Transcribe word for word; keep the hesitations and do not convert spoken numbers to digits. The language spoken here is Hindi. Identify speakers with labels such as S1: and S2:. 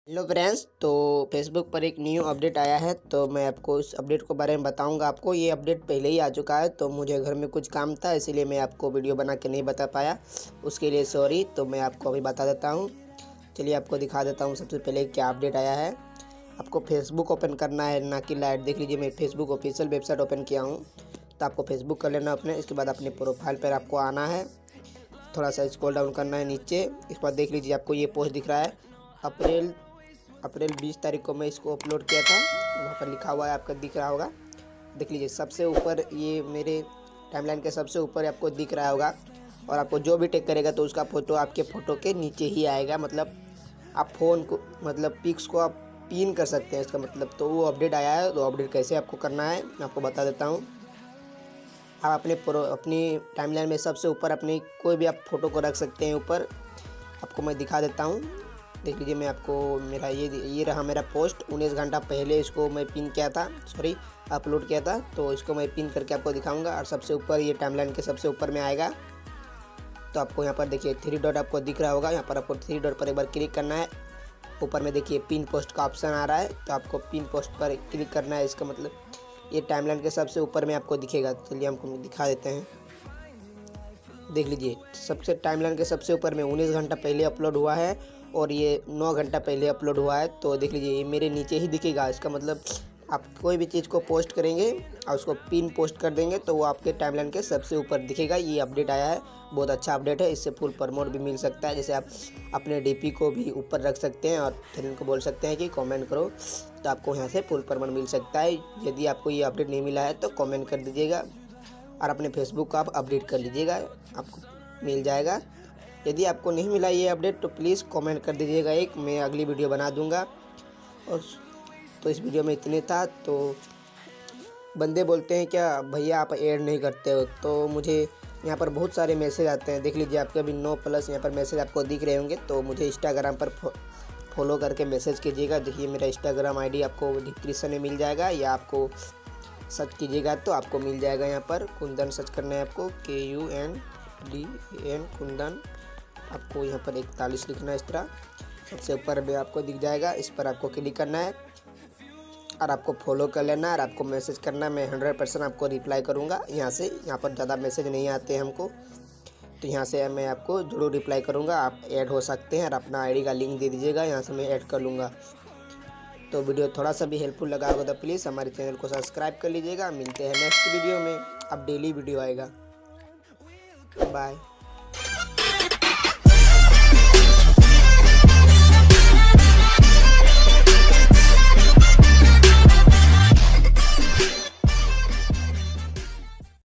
S1: हेलो फ्रेंड्स, तो फेसबुक पर एक न्यू अपडेट आया है। तो मैं आपको इस अपडेट के बारे में बताऊंगा। आपको ये अपडेट पहले ही आ चुका है, तो मुझे घर में कुछ काम था, इसीलिए मैं आपको वीडियो बना के नहीं बता पाया। उसके लिए सॉरी। तो मैं आपको अभी बता देता हूँ। चलिए आपको दिखा देता हूँ सबसे पहले क्या अपडेट आया है। आपको फेसबुक ओपन करना है, ना कि लाइट। देख लीजिए, मैं फेसबुक ऑफिशियल वेबसाइट ओपन किया हूँ। तो आपको फेसबुक कर लेना अपने। इसके बाद अपने प्रोफाइल पर आपको आना है, थोड़ा सा स्क्रॉल डाउन करना है नीचे। इसके बाद देख लीजिए, आपको ये पोस्ट दिख रहा है। अप्रैल अप्रैल बीस तारीख को मैं इसको अपलोड किया था। वहाँ पर लिखा हुआ है, आपका दिख रहा होगा। देख लीजिए, सबसे ऊपर ये मेरे टाइमलाइन के सबसे ऊपर आपको दिख रहा होगा। और आपको जो भी टैग करेगा तो उसका फ़ोटो आपके फ़ोटो के नीचे ही आएगा। मतलब आप फ़ोन को, मतलब पिक्स को आप पिन कर सकते हैं, इसका मतलब। तो वो अपडेट आया है। तो अपडेट कैसे आपको करना है मैं आपको बता देता हूँ। आप अपने प्रो अपनी टाइमलाइन में सबसे ऊपर अपनी कोई भी आप फ़ोटो को रख सकते हैं ऊपर। आपको मैं दिखा देता हूँ। देख लीजिए, मैं आपको मेरा ये ये रहा मेरा पोस्ट। उन्नीस घंटा पहले इसको मैं पिन किया था, सॉरी अपलोड किया था। तो इसको मैं पिन करके आपको दिखाऊंगा। और सबसे ऊपर ये टाइमलाइन के सबसे ऊपर में आएगा। तो आपको यहाँ पर देखिए थ्री डॉट आपको दिख रहा होगा। यहाँ पर आपको थ्री डॉट पर एक बार क्लिक करना है। ऊपर में देखिए पिन पोस्ट का ऑप्शन आ रहा है, तो आपको पिन पोस्ट पर क्लिक करना है। इसका मतलब ये टाइमलाइन के सबसे ऊपर में आपको दिखेगा। चलिए हमको दिखा देते हैं। देख लीजिए, सबसे टाइमलाइन के सबसे ऊपर में उन्नीस घंटा पहले अपलोड हुआ है और ये नौ घंटा पहले अपलोड हुआ है। तो देख लीजिए, ये मेरे नीचे ही दिखेगा। इसका मतलब आप कोई भी चीज़ को पोस्ट करेंगे और उसको पिन पोस्ट कर देंगे तो वो आपके टाइमलाइन के सबसे ऊपर दिखेगा। ये अपडेट आया है, बहुत अच्छा अपडेट है। इससे फुल प्रमोट भी मिल सकता है। जैसे आप अपने डीपी को भी ऊपर रख सकते हैं और फिर इनको बोल सकते हैं कि कमेंट करो, तो आपको यहाँ से फुल प्रमोट मिल सकता है। यदि आपको ये अपडेट नहीं मिला है तो कमेंट कर दीजिएगा और अपने फेसबुक को आप अपडेट कर लीजिएगा, आपको मिल जाएगा। यदि आपको नहीं मिला ये अपडेट तो प्लीज़ कमेंट कर दीजिएगा, एक मैं अगली वीडियो बना दूंगा। और तो इस वीडियो में इतने था। तो बंदे बोलते हैं क्या भैया आप ऐड नहीं करते हो, तो मुझे यहाँ पर बहुत सारे मैसेज आते हैं। देख लीजिए, आपके अभी नौ प्लस यहाँ पर मैसेज आपको दिख रहे होंगे। तो मुझे इंस्टाग्राम पर फॉलो करके मैसेज कीजिएगा। देखिए, मेरा इंस्टाग्राम आई डी आपको डिस्क्रिप्शन में मिल जाएगा, या आपको सर्च कीजिएगा तो आपको मिल जाएगा। यहाँ पर कुंदन सर्च करना है आपको, K U N D N Kundan. आपको यहाँ पर इकतालीस लिखना है। इस तरह सबसे ऊपर भी आपको दिख जाएगा, इस पर आपको क्लिक करना है और आपको फॉलो कर लेना है। और आपको मैसेज करना है, मैं हंड्रेड परसेंट आपको रिप्लाई करूँगा यहाँ से। यहाँ पर ज़्यादा मैसेज नहीं आते हैं हमको, तो यहाँ से मैं आपको ज़रूर रिप्लाई करूँगा। आप ऐड हो सकते हैं और अपना आईडी का लिंक दे दीजिएगा, यहाँ से मैं ऐड कर लूँगा। तो वीडियो थोड़ा सा भी हेल्पफुल लगा होगा तो प्लीज़ हमारे चैनल को सब्सक्राइब कर लीजिएगा। मिलते हैं नेक्स्ट वीडियो में। अब डेली वीडियो आएगा। बाय।